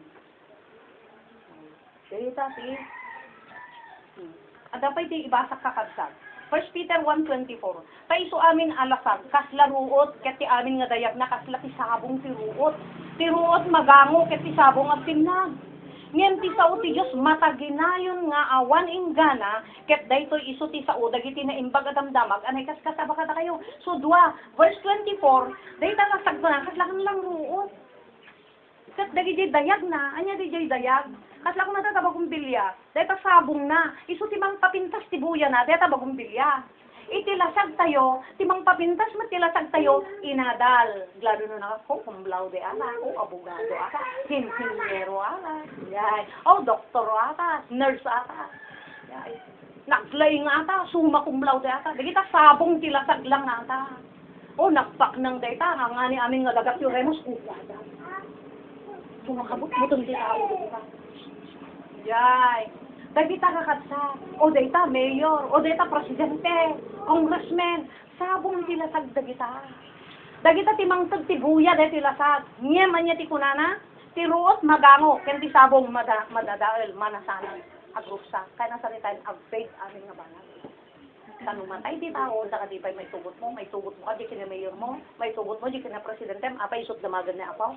Dita ti, adapay ti ibasak kakadsag. 1 Peter 1:24. Paiso amin alasag, kasla ruot, ket ti amin nga dayag na kasla ti sabong ti ruot. Ti ruot magango, ket ti sabong at tinag. Ngem ti sao ti Diyos mataginayon nga awan inggana, ket daytoy iso ti sao dagiti na imbag adamdamag, anay kaskasaba kada kayo. So 2, verse 24, dayta kasagbanan, kaslakan lang ruot. Ket dagiti dayag na, anya di jay dayag. Kasla kung natataba kong bilya, dahil sabong na, iso timang papintas tibuya na, dahil tabagong bilya. Itilasag tayo, timang papintas matilasag tayo, inadal. Glado na ako, kumblaw de ala, abogado ata, hinhingero ata, yay. Doktor ata, nurse ata, yay. Naglaing ata, suma kumblaw de ata, dagita sabong tilasag lang ata. Nagpak ng data, nga ni aming nalagap yung remus, kuwada. Sumakabot mo itong tao, diba? Yay. Dagita kakatsa, data mayor, data presidente, congressman, sabong tilasag dagita. Dagita timang tibuya dahil tilasag. Ngayon niya ti kunana, ti ruot magango, ken ti sabong madadael, manasanan, agrupsa. Kaya nasalitan, ag-faith amin nga banal. Kano matay di tao, saka di pa may tugot mo ka, di kina mayor mo, may tugot mo, di kina presidente, apay isot damagan na apaw.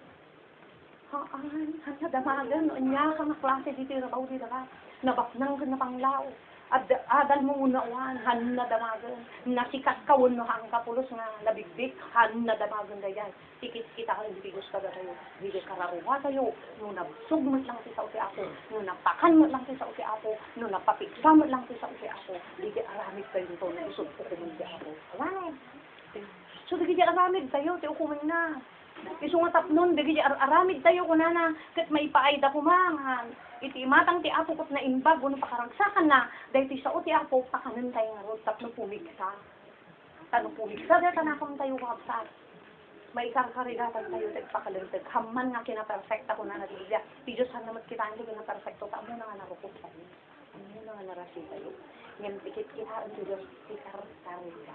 Hanya damagan, anya ka nga klase dito yung rabaw dito ka. Nabaknang ka na panglaw. Adal mo unawan, han na damagan. Nasikat ka no hang kapulos nga nabigbig, han na damagan dayan. Tikit kita ka hindi gusto ka tayo. Hindi kararuha tayo. No nabsug mo lang si Sauti Apo. No napakan mo lang si Sauti Apo. No napapigsa mo lang si Sauti Apo. Hindi aramid tayo dito. Nabusog ko kumin si Apo. Wala. So hindi aramid tayo. Ti ukumin na. Iso nga tapnon, dagi aramid tayo kunana, ket may paayda kumangan. Iti matang ti Apo kot na imbag, uno pakaragsakan na, dahil ti sao ti Apo, pakanan tayo nga ron, tapno pumigsa. Tano pumigsa, dahil tanakang tayo kapsat. May karkarigatan tayo, dahil pakalintag. Haman nga kinaperfecta kunana, ti Diyos, ti Diyos naman kita, hindi kinaperfecto, tamo na nga narukot tayo. Ano mga narasi tayo? Ngayon, pikit-kitaan si Diyos, tikar-karita.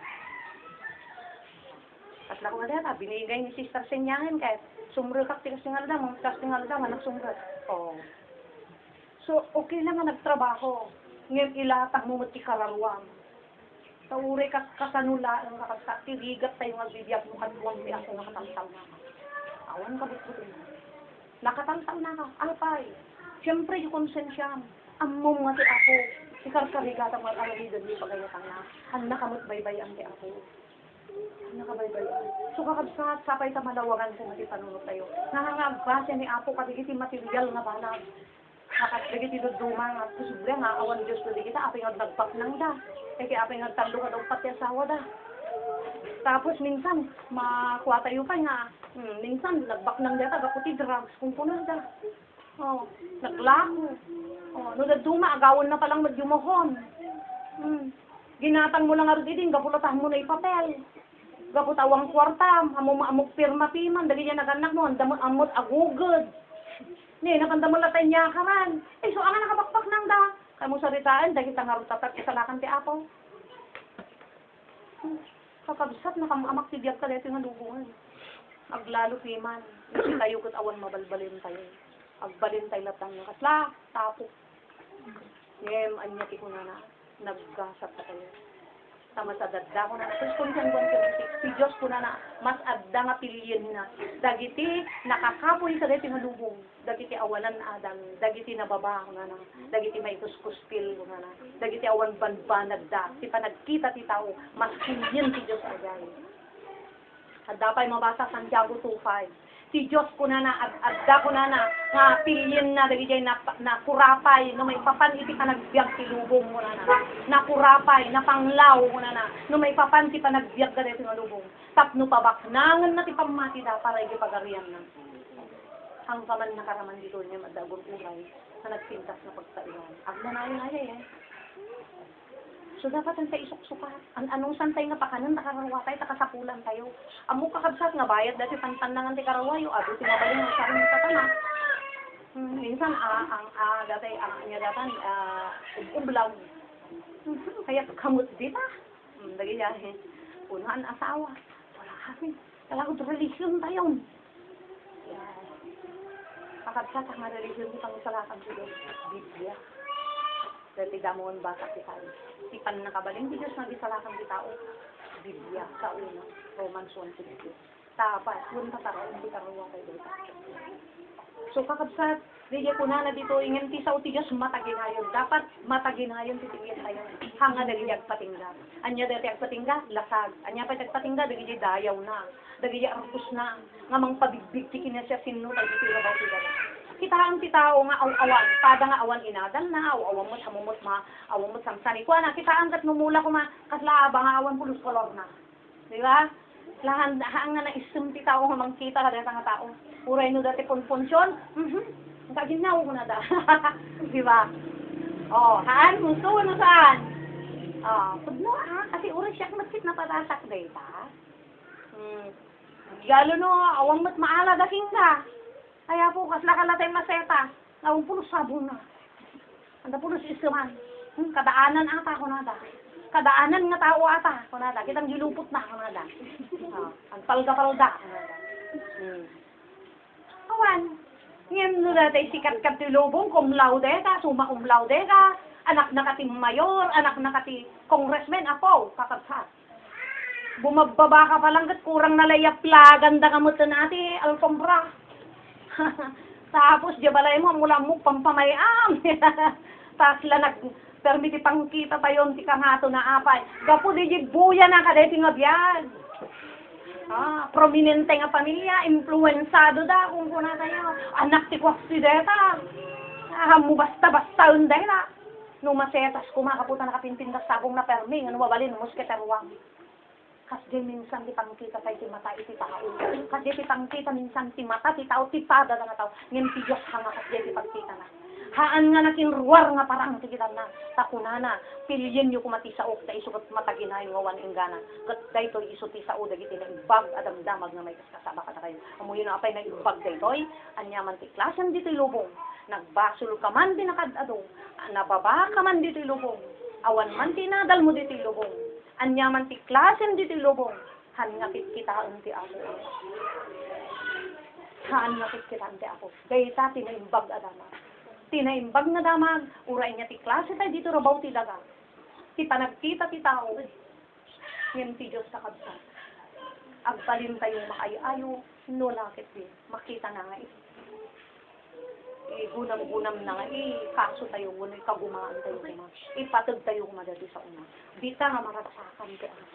At lako nga data, binigay ni Sister Senyangin kahit sumro kak tikas tingal da, mga tikas tingal da, manak sumro. Oh. So, okay lang nga nagtrabaho. Ngayon, ilatag mo mati kararuam. Sa uri kasanula, ang kakagsa, tirigat tayo nga bibiyag mo katbuang di ako nakatamtaw na ka. Awan ka bututin. Nakatamtaw na ka, alpay. Siyempre, yung konsensya. Ammo nga si ako. Ikar-karigata mga karalidan ni pagayatang na. Ang nakamot baybay-an di ako. Nakabaybayan. So kakabsat, sapay sa malawagan kung mati panunod tayo. Nangangabasa ni Apo kadigiti material nga balag. Nakatligiti duduma nga. Kusubra nga, awan Diyos na di kita, apay nga nagpak nang da. Kaya apay nga talo ka daw pati asawa da. Tapos minsan, makuha tayo pa nga. Minsan, nagbak nang da, tagaputi drugs, kung punan da. Oh, naglako. Oh, no duduma, agawan na palang magyumahon. Ginatang mo lang nga rin, gapulatahan mo na ipapel. Gaputawang kwarta, amok pirma-piman, dali niya naganak mo, amot agugod. Ni, nakandamulatan niya kaman. So, ang nakabakbak nang da. Kaya mo saritaan, dahil kita nga rutatat, isalakan ti Apo. Kakabsat, nakamamak ti Diyag ka dito nga lubungan. Aglalo piman. Kasi tayo kat awan mabalbalin tayo. Agbalin tayo latang nga kasla, tapo. Ngem, anya ti ko na naggasap ka tayo. Tama sa dadda ko na. Tapos kung saan si Diyos ko na mas adda nga piliin na. Dagiti nakakapoy sa dati nga lubong. Dagiti awalan adam. Dagiti nababa ko na. Dagiti may kuskuspil ko na. Dagiti awan banbanag da. Ti panagkita ti tao. Mas piliin si Diyos agay. At dapat mabasa Santiago 2:5. Si Diyos ko na adda ko na nga piliin na dagiti na kurapay no may papan iti panagbiag ti lubong mo na kurapay na panglaw mo na no may papan ti panagbiag ka dito nga lubong tapno pabaknangan na ti pamati da para iti pagarian na ang kaman nakaraman dito niya madagong uray na nagpintas na pagtaiwan agna na yun so dapat ang tayo isuksukat. Anong santay nga pakanan, nakarawa tayo, takasapulan tayo. Amo kakabsat nga bayad dati pantandangan ti karawayo, ado tinabalin ng sarang katana. Minsan, dati, niya datan, ublag. Kaya kamot dita. Dagi niya, unahan asawa. Wala kami. Kailangan relisyon tayo. Kakabsat, ang relisyon itang isalakan si Diyos. Biblia. Dahil damon basa si tayo. Tipan na kabaling, di Diyos nagisalakan di tao. Biblia, sa una, Romans 1:16. Tapat, yun tataraw, hindi tarawang kayo dito. So kakabsat, diya ko na dito, ingin ti sa uti Diyos, mataginayon. Dapat mataginayon titigyan tayo. Hanga dagi agpatingga. Anya dati agpatingga, lasag. Anya pa agpatingga, dagi dayaw na. Dagi arpus na. Ngamang pabigbig tikin na siya sino, tayo dito yung bawa kitaan ti tao nga awan, pada nga awan inadal na, awan mo samumot awan mo samsani ko na, kitaan kat numula ko kaslaba nga awan pulos kolor na. Di ba? Lahan nga na isum ti tao nga mangkita ka dito nga tao. Uray no dati punponsyon, kaginaw ko na da. Di ba? Oh, haan, gusto no saan? Pudno kasi uray siya matkit na patasak dito. Galo no, awan mo't maala daking ka. Kaya po, kasla kalatay maseta. Nawang pulos sabon na. Anda pulos isuman. Kadaanan ata ko nada. Kadaanan nga tao ata ko nada. Kitang gilupot na ko nada. Ang palga-palga ko nada. Awan. Ngayon no dati sikat ka ti lubong, cum laude ka, summa cum laude ka. Anak na kati mayor, anak na kati congressman, ako, kakabsat. Bumababa ka palang kat kurang nalayap ganda ka mo ati, alfombra. Tapos balay mo mula mo pampamayam. Tapos la permiti pangkita tayon ti kangato na apay. Gapo di buya na kadeti nga biyan. Prominente nga pamilya, influensado da kung kuna tayo. Anak ti kwaksideta. Mo basta-basta unday na. No masetas kumakaputa nakapintindas sabong na permi, ano mabalin musketerwang. Kasi minsan di pangkita tayo ti mata iti tao. Kasi di pangkita minsan ti mata ti tao ti pada na tao. Ngayon ti Diyos hanga kasi di pangkita na. Haan nga nakinruar nga parang tigitan na. Takunana, pilyen nyo kumati sa ok, ta isukot mataginayon nga wan ingana. Kat daytoy isuti sa o, dagiti na ibag adamdamag nga may kaskasaba ka na kayo. Amo yun na apay na ibag daytoy, anyaman ti klasan dito'y lubong. Nagbasol ka man di nakadado, nababa ka man dito'y lubong. Awan man ti nadal mo dito'y lubong. Anyaman ti klasan dito'y lubong. Han nga kitaan ti ako. Han nga kitaan ti ako. Gayta tinaimbag adamag. Tinaimbag na damag, uray niya ti klase tayo dito rabaw ti daga. Ti panagkita ti tao. Ngayon ti Diyos sa kabsa. Agbalin tayong makaayayo, no lakit din. Makita na nga gunam-gunam na nga, kaso tayo muna, kagumaan tayo kuma. Ipatag tayo kumadati sa una. Dita nga maratsakan ti ako.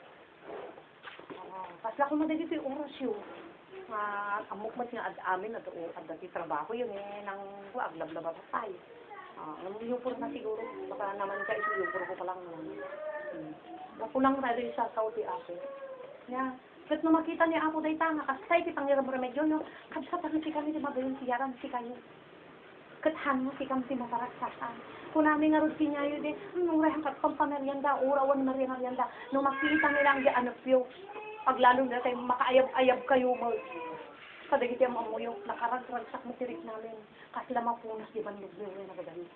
Pasla kumadati ti oras yun. Amok mat nga amin at dati trabaho yun nang aglablaba pa tayo. Yupur na siguro, baka naman ka yupur ko pa lang naman. Napulang tayo sa sauti ako. Kat na makita niya ako dahi tanga, kasay kitang remedyo, no? Kabsa pa si kami di magayon siyaran si kayo. Kathan mo si kami si maparaksasan. Kung namin nga rin sinyayo di, nung rehang katpampameryanda, urawan meryanda, nung makita nilang di anapyo. Paglalo na tayo, makaayab-ayab kayo mo. Kadagit yung mamuyok, nakarag-ragsak matirik namin. Kasi lamang punas di bandog nyo yung nagadali.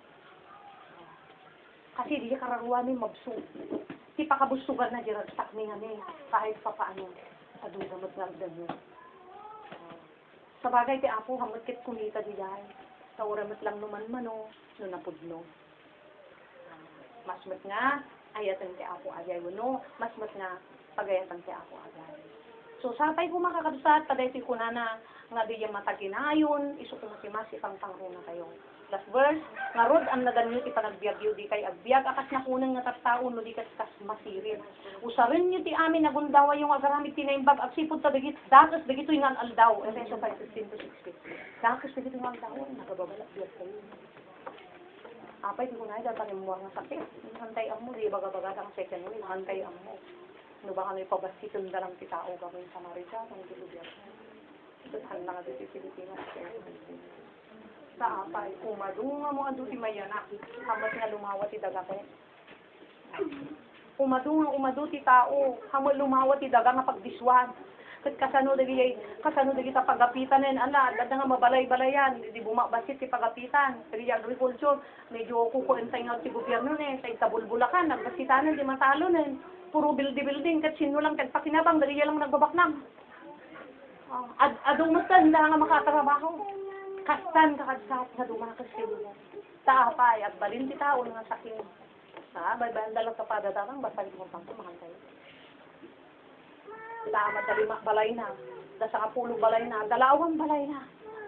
Kasi di kararuanin mabsug. Di pa kabusugan na di ragsak ni nga ni. Kahit pa paano, sa dugamot nga agdan nyo. Sa bagay ti Apo, hamatkit kumita di dahil. Sa uramot lang numan mano, no napudno. Masmat nga, ayatan ti Apo agay wano. Masmat nga, pagayatan ti ako agad. So, sapay ko makakabsat, paday ti kunana, nga di yung mataginayon, iso ko masimas, ipang pangruna kayo. Last verse, nga rod ang nadanyo ti panagbiagyo, di kay agbiag, akas nakunan nga tattaon, no di kas masirin. Usarin nyo ti amin, nagundawa yung agaramit tinaimbag, agsipod ta dagit, dakas dagito yung aldaw, Efeso 5:15-16. Dakas dagito yung aldaw, nagababalak biag kayo. Apay, di ko na, datakin mo nga sakit. Hantay ang mo, di baga-baga ang second wave, hantay ang mo. No ba kami pabasiton dalang ti tao kami sa Marisa, ang tilubyan. Saan na nga dito Pilipinas. Sa apay, umadunga mo ando ti Mayana, hamat nga lumawa ti daga kayo. Umadu ti tao, hamat lumawa ti daga nga pagdiswan. Kasano dagi ta pagapitan nen ala, dada nga mabalay-balayan, di bumabasit ti pagapitan. Dagi agriculture, medyo kukuentay nga ti gobyerno nen, sa itabulbulakan, nagbasitanan di matalo nen. Puro building, kat sino lang tagpakinabang, dali lang nagbabaknang. Adong mastan, hindi nga makatrabaho. Kastan kakadsat nga dumakas kayo. Taapay, at balin ti tao nga sakin. Baybayan dalang kapadadang, basalik mo pang tumahan kayo. Tama, dalimak balay na. Dasa kapulong balay na, dalawang balay na.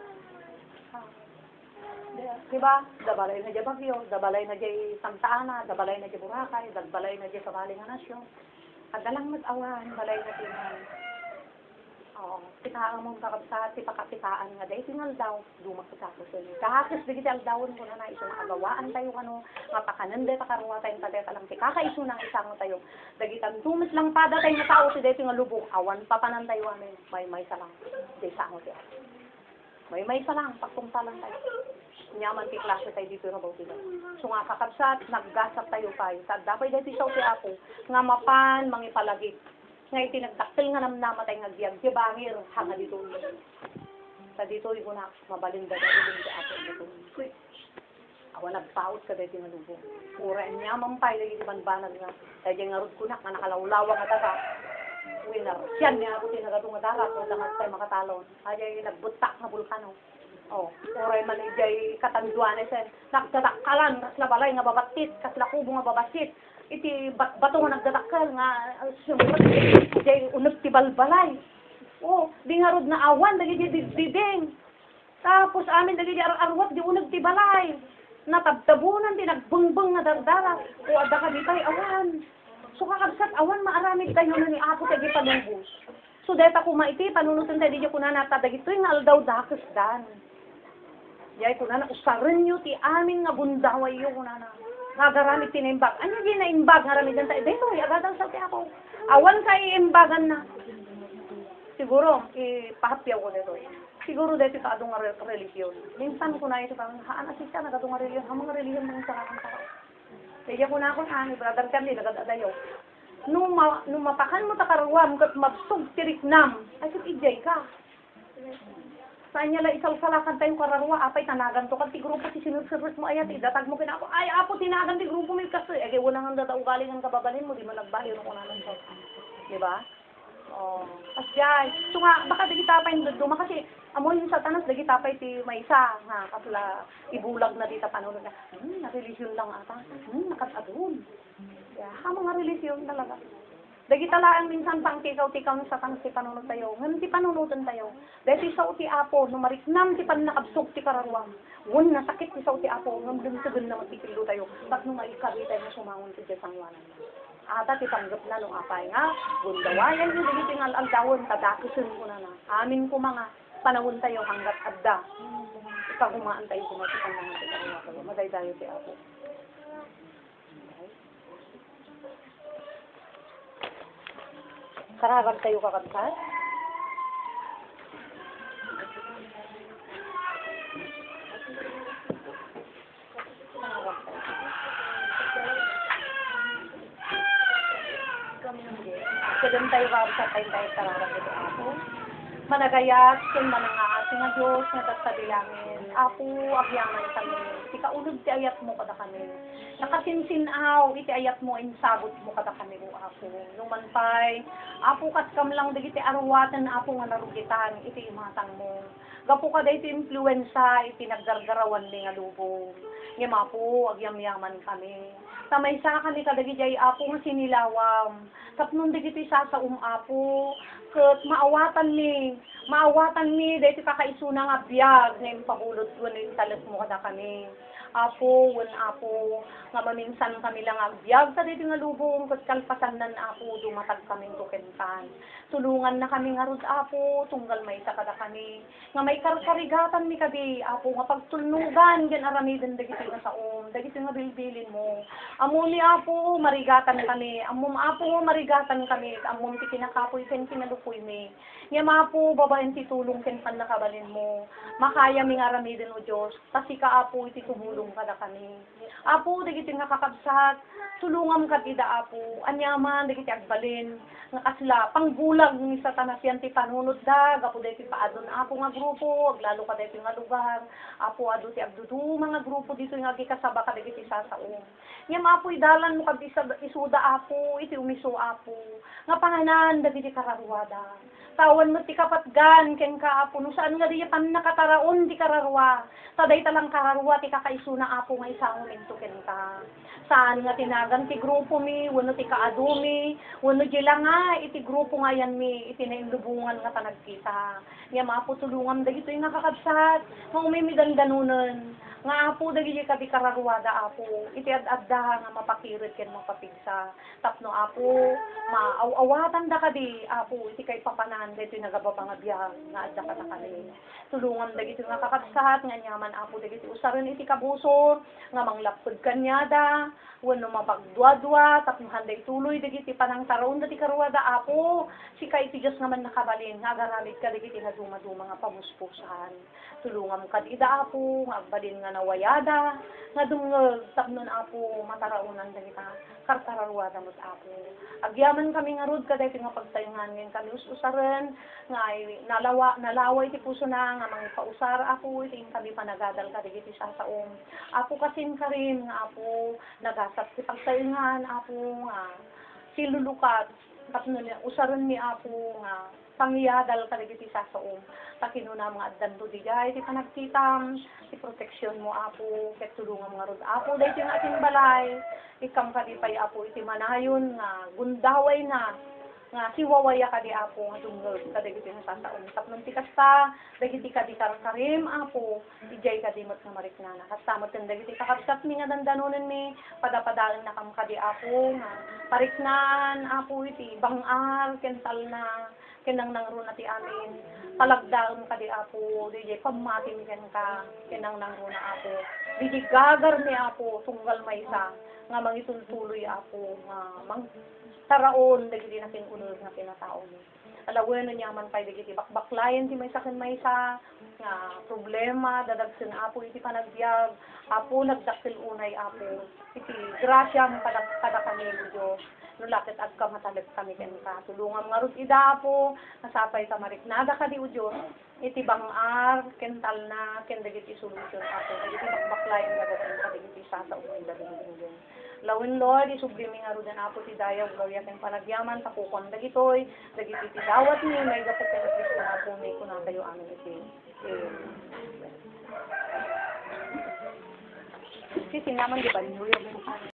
Diba? Dabalay na dyan Bagyo, dabalay na dyan Santa Ana, dabalay na dyan Boracay, dabalay na dyan Kabaling nga Nasyon. At dalang mag-awan, balay na tinan. Pitaan mong kakabsat, pakapitaan nga dahil tingal daw, dumakasako sa inyo. Kahakas, digit aldawon ko na iso na agawaan tayo kano, mapakanan dahil pakaruwa tayong padeta lang, kakaiso na isang tayo. Dagitan tumis lang pada tayo nga tao, si dahil tingal lubong, awan papanan tayo amin, may salang, dahil sa ako tayo. May salang, pagpunta lang tayo. Nyaman ti klase tayo dito na baw sila. So nga kakabsat, naggasap tayo tayo. Dapat dahil ti si Apo, nga mapan, mangipalagit. Nga itinagdaktil nga namatay nga giyag. Di bangir, hanga dito. Sa dito, yung na, mabalinda dahil yung Apo dito. Awa nagpaot ka dahil nga lubong. Ura niya, mampay, lagi di banbanag nga. Dahil nga rod kunak, nga nakalawlawa nga taga. Winner. Siyan niya ako tinagatong nga dagat, kung dagat tayo makatalon. Ay, nagbutak na bulkano. Oray man ijay katanduan sen nagdadakkalan kasla balay nga babatit kasla kubo nga babasit iti bato nga nagdadakkal nga sumot ijay uneg ti balbalay di nga rod na awan dali di diding tapos amin dali di arwat di uneg ti balay natabtabunan di nagbungbong nga dardara adda ka ditay awan so kakabsat awan maaramid tayo ni Apo kay panubos so deta ko maiti panunutan tayo di ko na natadagitoy nga aldaw dakas dan. Yay ko na usarin nyo ti amin nga bundaway yung na nagaramit tinimbag. Ano yung naimbag nga ramidan tayo? Dito, agadang sa ako. Awan ka iimbagan na. Siguro, ipahapyaw ko nito. Siguro dito ka adong religion. Minsan ko na ito kang haan asis ka nagadong religion, mga religion ng sa kang tao. Kaya ko na ako ani brother kan ni nagadayo. Nung mapakan mo ta karuwam kat mabsog tiriknam, ay kat ijay ka. Saan niya la isaw salakan tayong kararwa, apay tanagan to, kanti grupo ti sinursurus mo ayat, idatag mo kinako, ay apo tinagan ti grupo may kasi, ay wala nga data ugaling ang kababalin mo, di mo nagbayo ko na lang to. Diba? Oh, asyay. So nga, baka dagi tapay ng duduma kasi amoy yung satanas, dagi tapay ti may isa, nga, kapla ibulag na dita panunod na, na-religion lang ata, nakatadun. Yeah, mga religion talaga. Dagi talaang minsan pang tikaw-tikaw sa tanong ti panunod tayo. Ngayon ti panunutan tayo. Dahil ti sao ti apo, numariknam ti panakabsog ti kararwam. Ngun nasakit ti sao ti apo, ngam dun na magpipilo tayo. Ba't nung maikari tayo na sumangon ti Jesangwanan. Ata ti tanggap na nung apay nga, gundawayan yung dagi tingal ang dawon, tadakusin ko na na. Amin ko mga panahon tayo hanggat adda. Ikagumaan tayo kumatikan na nga ti kararwam. Maday-dayo ti apo. Kararag tayo kakabsat? Kailan tayo kakabsat tayo kararag ito ako? Managayat, kung manangaasi nga Diyos, nga tagsabilangin. Apo, agyaman kami. Ti kaulog ti ayat mo kada kami. Nakasinsin-aw, iti ayat mo, insabot mo kada kami mo, Apo. Nung manpay, Apo, kaskam lang, dagiti arwatan, Apo, nga narugitan, iti imatang mo. Gapo ka iti influenza, iti naggargarawan ni nga lubong. Ngem, Apo, agyam-yaman kami. Tamay sa kani kadagi jay Apo, nga sinilawam. Tapnon dagiti sasaum, Apo, ket maawatan mi dahil kakaisuna nga biyag na pabulot ko na yung talas mo kada kami. Apo, nga maminsan kami lang ang biyag sa dito nga lubong, kat kalpasan nan Apo, dumatag kaming tukentan. Tulungan na kami nga rod Apo, tunggal may isa kada kami. Nga may karkarigatan mi kadi, Apo, nga pagtulnugan, gan aramidin dagiti nga saom, dagiti nga bilbilin mo. Amo ni Apo, marigatan kami. Amom Apo, marigatan kami. Amom ti kinakapoy, ken kinalupoy mi. Nga Apo, babaen ti tulong ken panakabalin mo. Makaya mi nga aramidin o Diyos. Kasi ka Apo, iti tumulong kada kami. Apo, dagiti nga kakabsat, tulungam kat ida Apo. Anyaman, dagiti agbalin. Nga kasla, pangbulag ni satanas yan ti panunod da. Gapo dagiti paadon Apo nga grupo. Aglalo ka dagiti nga lugar. Apo, adu ti agdudu mga grupo dito nga gikasaba ka dagiti sasaong. Nga Apo, idalan mo kag isuda Apo, iti umiso Apo. Nga panganan, dagiti kararwada. Tawan mo ti kapatgan, ken ka Apo, no saan nga diya pan nakataraon ti kararwa. Taday talang kararwa, ti kakaisuna Apo nga isang umento ken ka. Saan nga tinagan ti grupo mi, wano ti kaadu mi, wano dila nga, iti grupo nga yan mi, iti nainlubungan nga panagkita. Nga Apo, tulungan dagito yung nakakabsat, nga umimidandanunan. Nga Apo, dagiti kadi kararwada Apo, iti ad-adda nga mapakirit ken mapapigsa. Tapno Apo, maaw-awatan da kadi Apo, iti kay papanan dito nagababa nga biyag nga adda kata kani. Tulungan dagiti nga kakabsat nga nyaman Apo dagiti usaron iti kabusor nga manglapod kanyada, wenno mapagdwa-dwa tapno handay tuloy dagiti panang taron dati karwada Apo, si kay ti Dios nga man nakabalin nga agaramid ka dagiti nga duma-duma nga pamuspusan. Tulungan kad ida Apo nga agbalin nga nawayada, nga dumngeg tapnon Apo mataraunan dagita karkararwada mo Apo. Agyaman kami nga rod kaday nga pagtayungan ngem kami usaren nga nalaway ti puso na nga mangipausar Apo iti kami panagadal kaday ti sasaom. Apo kasin karim nga Apo nagasat ti pagtayungan Apo nga silulukat tapnon usaren ni Apo nga pangyadal kadagiti sasaom. Takinuna mga addanto digay ti panagkitam, ti proteksyon mo Apo, ket tulungan mga rod Apo dahil yung ating balay, ikam kadipay Apo iti manayon nga gundaway na nga siwawaya kadi Apo nga dungeg kadagiti nga sasaom. Tapnon ti kasta dagiti kadi karim Apo, ijay kadimot nga mariknana. Kastamot ken dagiti kakabsat mi nga dandanonen mi padapadaan na kam kadi Apo nga pariknaan Apo iti bangar ken salna kenang nangro na ti amin palagdaon kadi Apo DJ pamatin ken ka kenang nangro na Apo DJ gagar ni Apo tunggal maysa nga mangitultuloy Apo nga mang taraon dagiti nakin unod nga kinatao ni alawin niya man pay dagiti bakbaklayan ti may sakin may sa nga problema dadagsen apo iti panagbiag apo nagdakkel unay apo iti grasya mo pada kami Dios no lakit agka matalag kami ken ka tulungan nga rod ida apo nasapay ta mariknada ka di o Dios iti bangar ken talna ken dagiti solution apo dagiti bakbaklayan dagiti kadagiti sa umay dagiti lawin Lord, isublimi nga rin apo ti dayaw, gloria kang panagyaman, takukon dagitoy, dagiti ti dawat ni, may gapot kang Kristo na po, may kunang tayo amin iti. Kasi naman, di ba,